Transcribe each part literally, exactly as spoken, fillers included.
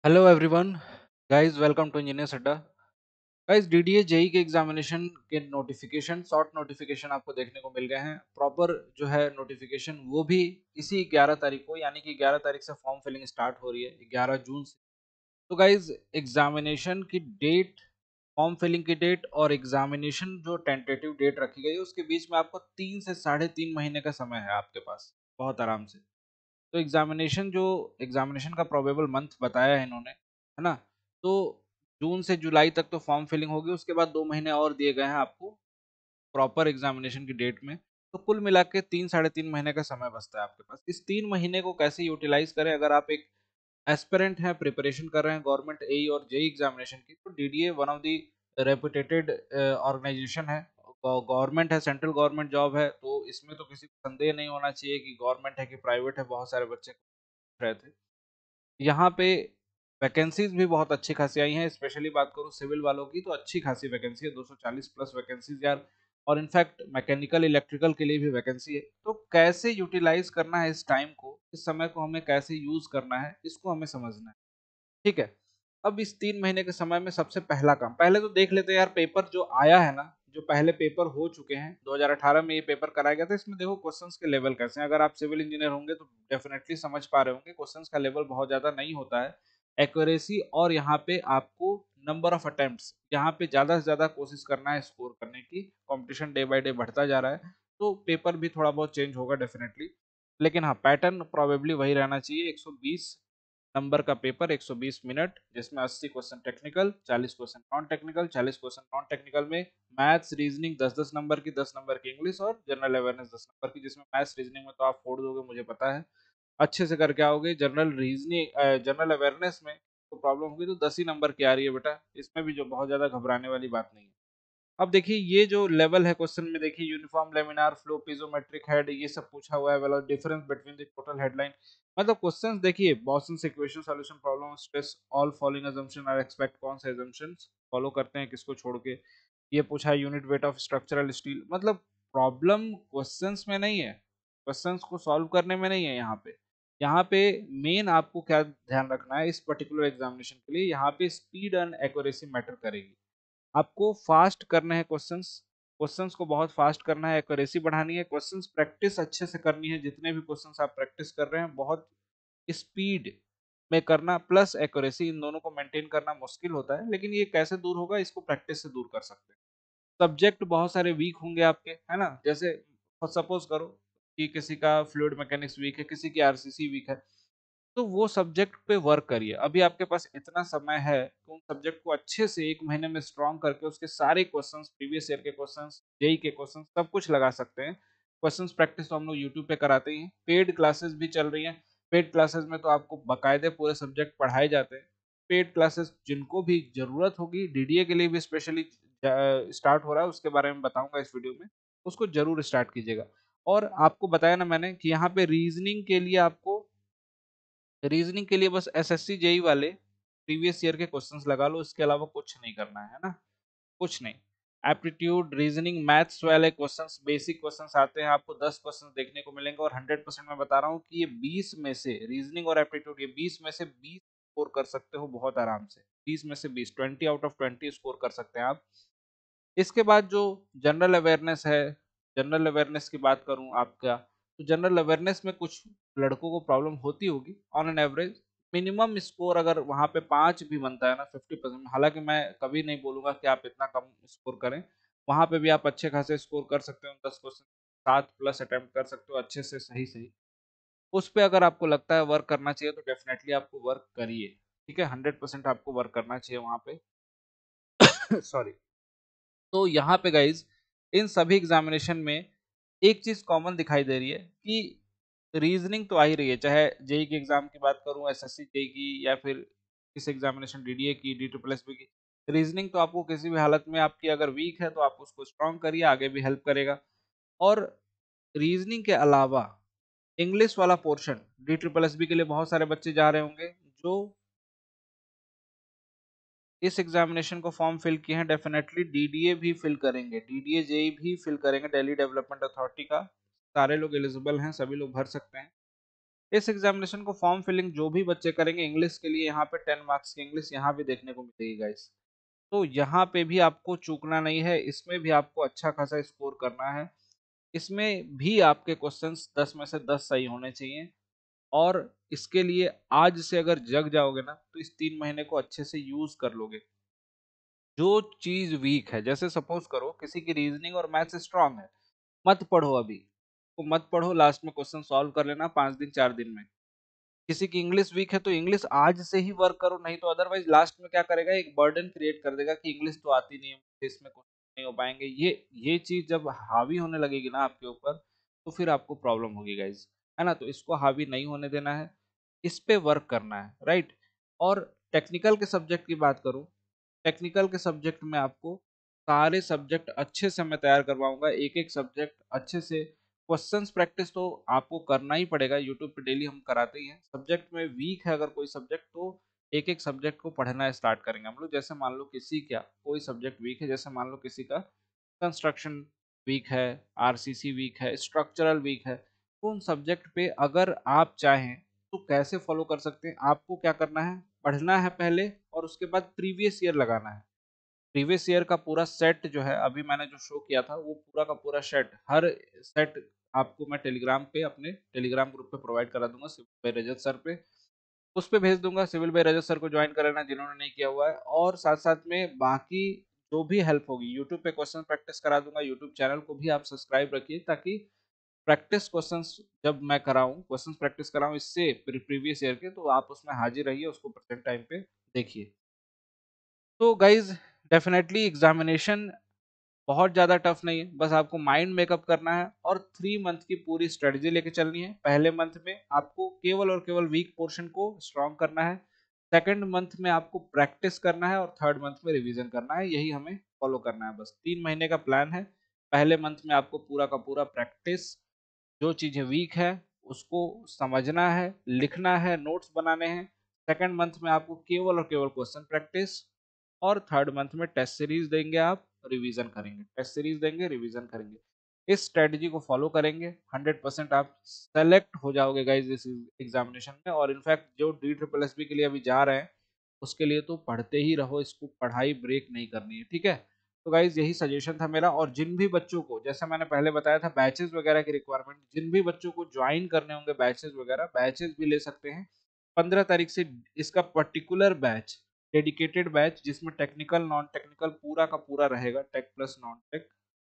Hello everyone guys, welcome to engineers Adda. Guys, DDA JE के examination के notification, short notification आपको देखने को मिल गए हैं। प्रॉपर जो है नोटिफिकेशन वो भी इसी ग्यारह तारीख को, यानी कि ग्यारह तारीख से फॉर्म फिलिंग स्टार्ट हो रही है, ग्यारह जून से। तो गाइस, एग्जामिनेशन की डेट, फॉर्म फिलिंग की डेट और एग्जामिनेशन जो टेंटेटिव डेट रखी गई है उसके बीच में आपको तीन से साढ़े तीन महीने का समय है आपके पास, बहुत आराम से। तो एग्जामिनेशन जो एग्जामिनेशन का प्रोबेबल मंथ बताया है इन्होंने, है ना? तो जून से जुलाई तक तो फॉर्म फिलिंग होगी, उसके बाद दो महीने और दिए गए हैं आपको प्रॉपर एग्जामिनेशन की डेट में। तो कुल मिला के तीन साढ़े तीन महीने का समय बचता है आपके पास। इस तीन महीने को कैसे यूटिलाइज करें? अगर आप एक एस्पिरेंट हैं, प्रिपरेशन कर रहे हैं गवर्नमेंट एई और जेई एग्जामिनेशन की, तो DDA one of the reputed organisation है, गवर्नमेंट है, सेंट्रल गवर्नमेंट जॉब है। तो इसमें तो किसी को संदेह नहीं होना चाहिए कि गवर्नमेंट है कि प्राइवेट है। बहुत सारे बच्चे रहे थे यहाँ पे। वैकेंसीज भी बहुत अच्छी खासी आई हैं। स्पेशली बात करूँ सिविल वालों की, तो अच्छी खासी वैकेंसी है, दो सौ चालीस प्लस वैकेंसीज यार। और इनफैक्ट मैकेनिकल इलेक्ट्रिकल के लिए भी वैकेंसी है। तो कैसे यूटिलाइज करना है इस टाइम को, इस समय को हमें कैसे यूज करना है, इसको हमें समझना है। ठीक है। अब इस तीन महीने के समय में सबसे पहला काम, पहले तो देख लेते हैं यार, पेपर जो आया है ना, जो पहले पेपर हो चुके हैं, दो हज़ार अठारह में ये पेपर कराया गया था। इसमें देखो क्वेश्चंस के लेवल कैसे हैं। अगर आप सिविल इंजीनियर होंगे तो डेफिनेटली समझ पा रहे होंगे, क्वेश्चंस का लेवल बहुत ज्यादा नहीं होता है। एक्यूरेसी और यहाँ पे आपको नंबर ऑफ अटेम्प्ट्स, यहाँ पे ज्यादा से ज्यादा कोशिश करना है स्कोर करने की। कंपटीशन डे बाय डे बढ़ता जा रहा है, तो पेपर भी थोड़ा बहुत चेंज होगा डेफिनेटली। लेकिन हाँ, पैटर्न प्रोबेबली वही रहना चाहिए। एक सौ बीस नंबर का पेपर, एक सौ बीस मिनट, जिसमें अस्सी क्वेश्चन टेक्निकल, चालीस क्वेश्चन नॉन टेक्निकल। चालीस क्वेश्चन नॉन टेक्निकल में मैथ्स रीजनिंग दस दस नंबर की, दस नंबर की इंग्लिश और जनरल अवेयरनेस दस नंबर की। जिसमें मैथ्स रीजनिंग में तो आप फोड़ दोगे, मुझे पता है, अच्छे से करके आओगे। जनरल रीजनिंग, जनरल अवेयरनेस में तो प्रॉब्लम होगी, तो दस ही नंबर की आ रही है बेटा। इसमें भी जो बहुत ज्यादा घबराने वाली बात नहीं है। अब देखिए ये जो लेवल है क्वेश्चन में, देखिए uniform laminar flow, piezometric head, ये सब पूछा हुआ है। Well, difference between the total headline, मतलब क्वेश्चंस देखिए, Poisson's equation solution, problem stress, all following assumption are expect, कौन से अजम्पशंस फॉलो करते हैं, किसको छोड़ के। ये पूछा है unit weight of structural steel. मतलब प्रॉब्लम क्वेश्चंस में नहीं है, क्वेश्चंस को सॉल्व करने में नहीं है। यहाँ पे यहाँ पे मेन आपको क्या ध्यान रखना है इस पर्टिकुलर एग्जामिनेशन के लिए, यहाँ पे स्पीड एंड एक्यूरेसी मैटर करेगी। आपको फास्ट करने हैं क्वेश्चंस, क्वेश्चंस को बहुत फास्ट करना है, एक्यूरेसी बढ़ानी है, क्वेश्चंस प्रैक्टिस अच्छे से करनी है। जितने भी क्वेश्चंस आप प्रैक्टिस कर रहे हैं, बहुत स्पीड में करना प्लस एक्यूरेसी, इन दोनों को मेंटेन करना मुश्किल होता है। लेकिन ये कैसे दूर होगा, इसको प्रैक्टिस से दूर कर सकते हैं। सब्जेक्ट बहुत सारे वीक होंगे आपके, है ना? जैसे सपोज करो कि किसी का फ्लूइड मैकेनिक्स वीक है, किसी की आरसीसी वीक है, तो वो सब्जेक्ट पे वर्क करिए। अभी आपके पास इतना समय है कि उन सब्जेक्ट को अच्छे से एक महीने में स्ट्रॉन्ग करके उसके सारे क्वेश्चंस, प्रीवियस ईयर के क्वेश्चंस, जेई के क्वेश्चंस, सब कुछ लगा सकते हैं। क्वेश्चंस प्रैक्टिस तो हम लोग यूट्यूब पे कराते ही हैं, पेड क्लासेस भी चल रही हैं। पेड क्लासेस में तो आपको बकायदे पूरे सब्जेक्ट पढ़ाए जाते हैं। पेड क्लासेस जिनको भी जरूरत होगी, डीडीए के लिए भी स्पेशली स्टार्ट हो रहा है, उसके बारे में बताऊंगा इस वीडियो में, उसको जरूर स्टार्ट कीजिएगा। और आपको बताया ना मैंने कि यहाँ पे रीजनिंग के लिए आपको, रीजनिंग के लिए बस एसएससी जेई वाले प्रीवियस ईयर के क्वेश्चंस लगा लो, इसके अलावा कुछ नहीं करना है ना, कुछ नहीं। एप्टीट्यूड, रीजनिंग, मैथ्स वाले क्वेश्चंस, बेसिक क्वेश्चंस आते हैं, आपको दस क्वेश्चंस देखने को मिलेंगे। और हंड्रेड परसेंट मैं बता रहा हूँ कि ये बीस में से, रीजनिंग और एप्टीट्यूड, ये बीस में से बीस स्कोर कर सकते हो बहुत आराम से। बीस में से बीस, twenty out of twenty score कर सकते हैं आप। इसके बाद जो जनरल अवेयरनेस है, जनरल अवेयरनेस की बात करूं आपका, तो जनरल अवेयरनेस में कुछ लड़कों को प्रॉब्लम होती होगी। On an average minimum score अगर वहां पे पाँच भी बनता है ना, फिफ्टी परसेंट, हालांकि मैं कभी नहीं बोलूंगा कि आप इतना कम स्कोर करें, वहां पे भी आप अच्छे खासे स्कोर कर सकते हो। दस क्वेश्चन सात प्लस अटेम्प्ट कर सकते हो अच्छे से, सही सही। उस पे अगर आपको लगता है वर्क करना चाहिए, तो डेफिनेटली आपको वर्क करिए। ठीक है, हंड्रेड परसेंट आपको वर्क करना चाहिए वहां पे। सॉरी। तो यहाँ पे गाइज, इन सभी एग्जामिनेशन में एक चीज कॉमन दिखाई दे रही है कि रीजनिंग तो आ ही रही है। चाहे जेई की एग्जाम की बात करूं, एसएससी जेई की, या फिर किस एग्जामिनेशन डीडीए की, डी ट्रिपल एस बी की, रीजनिंग तो आपको किसी भी हालत में, आपकी अगर वीक है तो आप उसको स्ट्रॉन्ग करिए, आगे भी हेल्प करेगा। और रीजनिंग के अलावा इंग्लिश वाला portion D triple S B के लिए बहुत सारे बच्चे जा रहे होंगे जो इस एग्जामिनेशन को फॉर्म फिल किए हैं, डेफिनेटली डीडीए भी फिल करेंगे, डीडीए जेई भी फिल करेंगे, दिल्ली डेवलपमेंट अथॉरिटी का। सारे लोग एलिजिबल हैं, सभी लोग भर सकते हैं। इस एग्जामिनेशन को फॉर्म फिलिंग जो भी बच्चे करेंगे इंग्लिश के लिए, यहाँ पे टेन मार्क्स की इंग्लिश यहाँ भी देखने को मिलेगी गाइस। तो यहाँ पे भी आपको चूकना नहीं है, इसमें भी आपको अच्छा खासा स्कोर करना है। इसमें भी आपके क्वेश्चंस दस में से दस सही होने चाहिए, और इसके लिए आज से अगर जग जाओगे ना तो इस तीन महीने को अच्छे से यूज कर लोगे। जो चीज वीक है, जैसे सपोज करो किसी की रीजनिंग और मैथ्स स्ट्रांग है, मत पढ़ो अभी, तो मत पढ़ो, लास्ट में क्वेश्चन सॉल्व कर लेना पांच दिन चार दिन में। किसी की इंग्लिश वीक है तो इंग्लिश आज से ही वर्क करो, नहीं तो अदरवाइज लास्ट में क्या करेगा, एक बर्डन क्रिएट कर देगा कि इंग्लिश तो आती नहीं है मुझे, इसमें कुछ नहीं हो पाएंगे। ये ये चीज जब हावी होने लगेगी ना आपके ऊपर, तो फिर आपको प्रॉब्लम होगी गाइज, है ना। तो इसको हावी नहीं होने देना है, इस पे वर्क करना है, राइट। और टेक्निकल के सब्जेक्ट की बात करूं, टेक्निकल के सब्जेक्ट में आपको सारे सब्जेक्ट अच्छे से मैं तैयार करवाऊंगा, एक एक सब्जेक्ट अच्छे से। क्वेश्चंस प्रैक्टिस तो आपको करना ही पड़ेगा, यूट्यूब पे डेली हम कराते ही हैं। सब्जेक्ट में वीक है अगर कोई सब्जेक्ट, तो एक एक सब्जेक्ट को पढ़ना स्टार्ट करेंगे हम लोग। जैसे मान लो किसी का कोई सब्जेक्ट वीक है, जैसे मान लो किसी का कंस्ट्रक्शन वीक है, आरसीसी वीक है, स्ट्रक्चरल वीक है, तो उन सब्जेक्ट पे अगर आप चाहें तो कैसे फॉलो कर सकते हैं, आपको क्या करना है, पढ़ना है पहले, और उसके बाद प्रीवियस ईयर लगाना है। प्रीवियस ईयर का पूरा सेट जो है, अभी मैंने जो शो किया था वो पूरा का पूरा सेट, हर सेट आपको मैं टेलीग्राम पे, अपने टेलीग्राम ग्रुप पे प्रोवाइड करा दूंगा, सिविल बाय रजत सर पे, उस पे भेज दूंगा। सिविल बाय रजत सर को ज्वाइन कर लेना जिन्होंने नहीं किया हुआ है, और साथ साथ में बाकी जो भी हेल्प होगी, यूट्यूब पे क्वेश्चन प्रैक्टिस करा दूंगा। यूट्यूब चैनल को भी आप सब्सक्राइब रखिए, ताकि प्रैक्टिस क्वेश्चंस जब मैं कराऊं, क्वेश्चन प्रैक्टिस कराऊं इससे प्रीवियस ईयर के, तो आप उसमें हाजिर रहिए, उसको प्रेजेंट टाइम पे देखिए। तो गाइज डेफिनेटली एग्जामिनेशन बहुत ज़्यादा टफ नहीं है, बस आपको माइंड मेकअप करना है और थ्री मंथ की पूरी स्ट्रेटजी लेके चलनी है। पहले मंथ में आपको केवल और केवल वीक पोर्शन को स्ट्रॉन्ग करना है, सेकंड मंथ में आपको प्रैक्टिस करना है, और थर्ड मंथ में रिवीजन करना है। यही हमें फॉलो करना है, बस तीन महीने का प्लान है। पहले मंथ में आपको पूरा का पूरा प्रैक्टिस, जो चीज़ें वीक है उसको समझना है, लिखना है, नोट्स बनाने हैं। सेकंड मंथ में आपको केवल और केवल क्वेश्चन प्रैक्टिस, और थर्ड मंथ में टेस्ट सीरीज देंगे, आप रिवीजन करेंगे, टेस्ट सीरीज देंगे, रिवीजन करेंगे। इस स्ट्रेटजी को फॉलो करेंगे, हंड्रेड परसेंट आप सेलेक्ट हो जाओगे गाइज इस एग्जामिनेशन में। और इनफैक्ट जो डी ट्रिपल एस बी के लिए अभी जा रहे हैं, उसके लिए तो पढ़ते ही रहो, इसको पढ़ाई ब्रेक नहीं करनी है, ठीक है। तो गाइज यही सजेशन था मेरा। और जिन भी बच्चों को, जैसे मैंने पहले बताया था बैचेस वगैरह की रिक्वायरमेंट, जिन भी बच्चों को ज्वाइन करने होंगे बैचेस वगैरह, बैचेस भी ले सकते हैं। पंद्रह तारीख से इसका पर्टिकुलर बैच, डेडिकेटेड बैच, जिसमें टेक्निकल नॉन टेक्निकल पूरा का पूरा रहेगा, टेक प्लस नॉन टेक,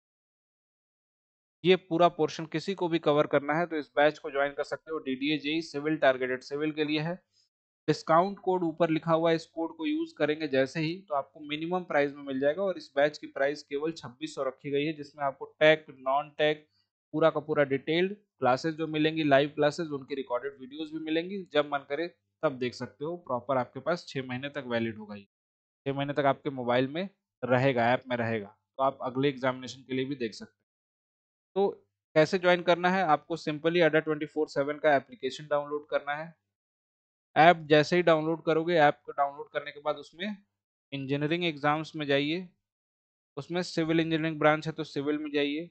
ये पूरा पोर्शन किसी को भी कवर करना है तो इस बैच को ज्वाइन कर सकते हो। DDA JE civil, targeted civil के लिए है। डिस्काउंट कोड ऊपर लिखा हुआ है, इस कोड को यूज करेंगे जैसे ही, तो आपको मिनिमम प्राइस में मिल जाएगा। और इस बैच की प्राइस केवल छब्बीस सौ रखी गई है, जिसमें आपको टेक नॉन टेक पूरा का पूरा डिटेल्ड क्लासेस जो मिलेंगी, लाइव क्लासेस, उनकी रिकॉर्डेड वीडियोस भी मिलेंगी, जब मन करे तब देख सकते हो। प्रॉपर आपके पास छह महीने तक वैलिड होगा, ये छह महीने तक आपके मोबाइल में रहेगा, ऐप में रहेगा, तो आप अगले एग्जामिनेशन के लिए भी देख सकते हैं। तो कैसे ज्वाइन करना है, आपको simply Adda twenty four seven का एप्लीकेशन डाउनलोड करना है। ऐप जैसे ही डाउनलोड करोगे, ऐप को डाउनलोड करने के बाद उसमें इंजीनियरिंग एग्जाम्स में जाइए, उसमें सिविल इंजीनियरिंग ब्रांच है तो सिविल में जाइए,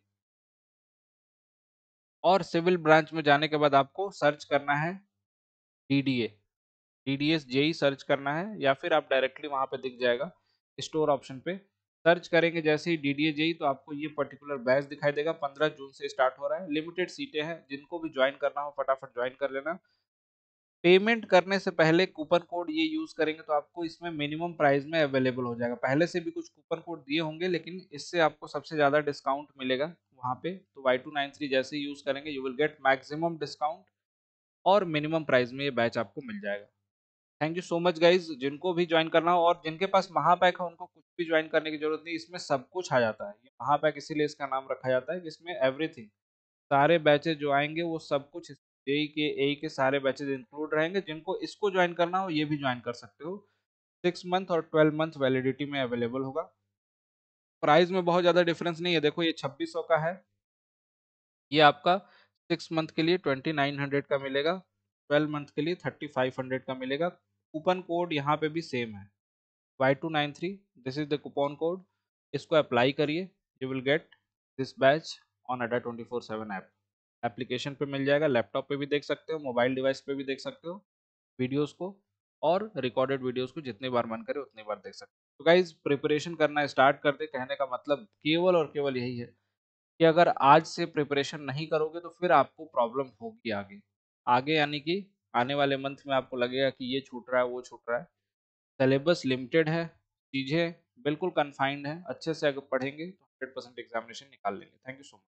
और सिविल ब्रांच में जाने के बाद आपको सर्च करना है डीडीए, डीडीएस जेई सर्च करना है, या फिर आप डायरेक्टली वहां पे दिख जाएगा स्टोर ऑप्शन पे। सर्च करेंगे जैसे ही डीडीए जेई, तो आपको ये पर्टिकुलर बैच दिखाई देगा, पंद्रह जून से स्टार्ट हो रहा है, लिमिटेड सीटें हैं, जिनको भी ज्वाइन करना हो फटाफट ज्वाइन कर लेना। पेमेंट करने से पहले कूपन कोड ये यूज करेंगे तो आपको इसमें मिनिमम प्राइस में अवेलेबल हो जाएगा। पहले से भी कुछ कूपन कोड दिए होंगे, लेकिन इससे आपको सबसे ज्यादा डिस्काउंट मिलेगा वहां पे। तो वाई टू नाइन थ्री जैसे ही यूज करेंगे, you will get maximum discount, और मिनिमम प्राइस में ये बैच आपको मिल जाएगा। Thank you so much guys, जिनको भी ज्वाइन करना हो, और जिनके पास महापैक है उनको कुछ भी ज्वाइन करने की जरूरत नहीं, इसमें सब कुछ आ जाता है। ये महापैक इसीलिए इसका नाम रखा जाता है कि इसमें एवरीथिंग, सारे बैचेस जो आएंगे वो सब कुछ, जेई के ए के सारे बैचेस इंक्लूड रहेंगे। जिनको इसको ज्वाइन करना हो ये भी ज्वाइन कर सकते हो, सिक्स मंथ और ट्वेल्व मंथ वैलिडिटी में अवेलेबल होगा। प्राइस में बहुत ज़्यादा डिफरेंस नहीं है, देखो ये छब्बीस सौ का है, ये आपका सिक्स मंथ के लिए ट्वेंटी नाइन हंड्रेड का मिलेगा, ट्वेल्व मंथ के लिए थर्टी फाइव हंड्रेड का मिलेगा। कूपन कोड यहाँ पे भी सेम है, Y two nine three, this is the coupon code, इसको अप्लाई करिए, you will get this batch on Adda twenty four seven app. Application पे मिल जाएगा, लैपटॉप पे भी देख सकते हो, मोबाइल डिवाइस पे भी देख सकते हो वीडियोस को, और रिकॉर्डेड वीडियोस को जितनी बार मन करे उतनी बार देख सकते हो। तो गाइज प्रिपरेशन करना स्टार्ट कर दे, कहने का मतलब केवल और केवल यही है कि अगर आज से प्रिपरेशन नहीं करोगे तो फिर आपको प्रॉब्लम होगी आगे। आगे यानी कि आने वाले मंथ में आपको लगेगा कि ये छूट रहा है, वो छूट रहा है। सिलेबस लिमिटेड है, चीज़ें बिल्कुल कन्फाइंड है, अच्छे से अगर पढ़ेंगे तो हंड्रेड परसेंट एग्जामिनेशन निकाल लेंगे। Thank you so much.